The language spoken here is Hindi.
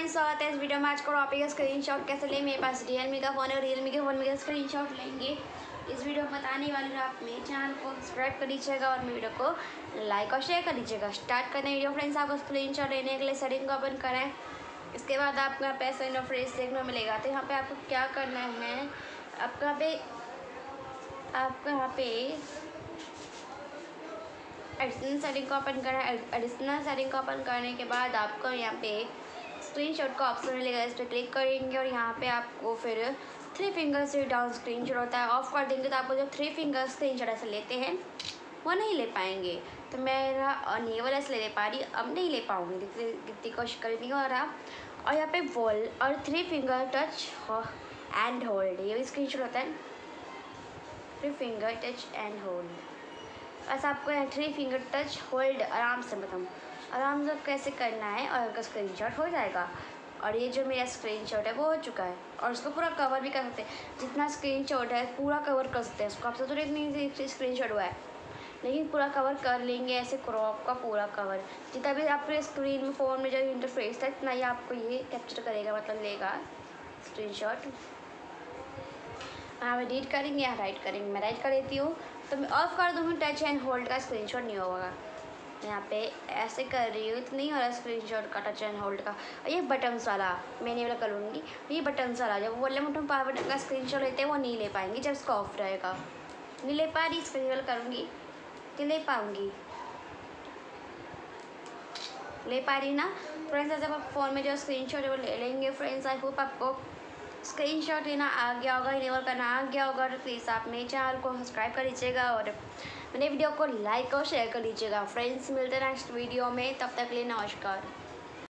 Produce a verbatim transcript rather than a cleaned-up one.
फ्रेंड्स, स्वागत है इस वीडियो में। आज को टॉपिक है स्क्रीनशॉट कैसे ले। मेरे पास रियलमी का फ़ोन है, रियलमी के फ़ोन में कैसे स्क्रीनशॉट लेंगे इस वीडियो में बताने वाले हैं। आप मेरे चैनल को सब्सक्राइब कर लीजिएगा और मेरे वीडियो को लाइक और शेयर कर लीजिएगा। स्टार्ट करते हैं वीडियो। फ्रेंड्स, आपको स्क्रीनशॉट लेने के लिए सेटिंग को ओपन करें। इसके बाद आपको यहाँ पे ऐसा इंटरफेस देखने को मिलेगा। तो यहाँ पे आपको क्या करना है, आपको यहाँ पे आपको यहाँ पे एडिशनल सेटिंग को ओपन करना है। एडिशनल सेटिंग को ओपन करने के बाद आपको यहाँ पे स्क्रीनशॉट का ऑप्शन मिलेगा, इस पर क्लिक करेंगे और यहाँ पे आपको फिर थ्री फिंगर से डाउन स्क्रीनशॉट होता है। ऑफ कर देंगे तो आपको जो थ्री फिंगर स्क्रीनशॉट ऐसे लेते हैं वो नहीं ले पाएंगे। तो मेरा अनेबल ऐसे ले पा रही, अब नहीं ले पाऊँगी, कितनी कोशिश कर नहीं हो रहा। और यहाँ पे वॉल और three finger touch and hold, ये भी स्क्रीनशॉट होता है। Three finger touch and hold, बस आपको थ्री फिंगर टच होल्ड आराम से मतलब आराम से कैसे करना है और आपका स्क्रीनशॉट हो जाएगा। और ये जो मेरा स्क्रीनशॉट है वो हो चुका है। और उसको पूरा कवर भी कर सकते हैं, जितना स्क्रीनशॉट है पूरा कवर कर सकते हैं उसको। आपसे तो नहीं स्क्रीनशॉट हुआ है, लेकिन पूरा कवर कर लेंगे ऐसे क्रॉप का पूरा कवर। जितना भी आपके स्क्रीन में फ़ोन में जो इंटरफेस है इतना ही आपको ये कैप्चर करेगा, मतलब लेगा स्क्रीनशॉट। हाँ, एडिट करेंगे या राइट करेंगे। मैं राइट कर देती हूँ तो मैं ऑफ़ कर दूँगी, टच एंड होल्ड का स्क्रीनशॉट नहीं होगा। यहाँ पे ऐसे कर रही हूँ तो नहीं हो रहा स्क्रीनशॉट का टच एंड होल्ड का। और ये बटन्स वाला मैं नहीं वाला करूँगी, ये बटन्स वाला जब वो वाले बटन पावर बटन का स्क्रीनशॉट लेते हैं वो नहीं ले पाएंगे जब इसका ऑफ रहेगा। नहीं ले पा रही, स्क्रीन वाला करूँगी तो ले पाऊँगी, ले पा रही ना फ्रेंड्स। जब आप फ़ोन में जो स्क्रीनशॉट है वो ले लेंगे फ्रेंड्स। आई होप आपको स्क्रीनशॉट लेना आ गया होगा, इनेबल करना आ गया होगा। तो प्लीज़ आप मेरे चैनल को सब्सक्राइब कर लीजिएगा और मेरे वीडियो को लाइक और शेयर कर लीजिएगा। फ्रेंड्स, मिलते हैं नेक्स्ट वीडियो में, तब तक के लिए नमस्कार।